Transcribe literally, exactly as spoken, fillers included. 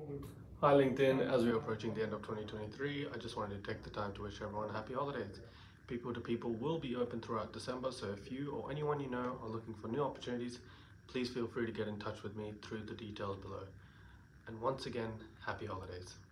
Hi LinkedIn, as we're approaching the end of twenty twenty-three, I just wanted to take the time to wish everyone happy holidays. People to People will be open throughout December, so if you or anyone you know are looking for new opportunities, please feel free to get in touch with me through the details below. And once again, happy holidays.